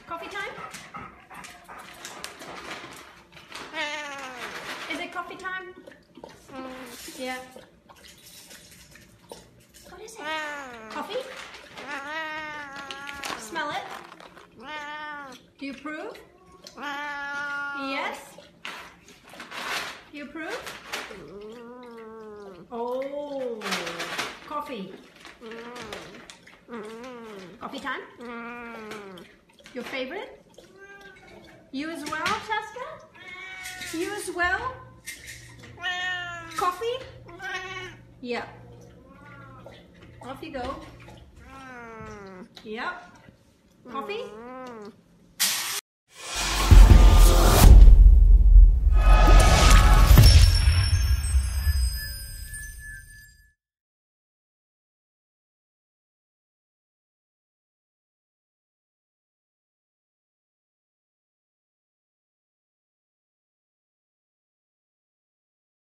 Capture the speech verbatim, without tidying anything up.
Coffee time? Is it coffee time? Yeah. What is it? Coffee? Smell it? Do you approve? Yes? You approve? Oh, coffee. Coffee time? Your favorite? You as well, Chaska? You as well? Coffee? Yeah. Off you go. Yep. Coffee?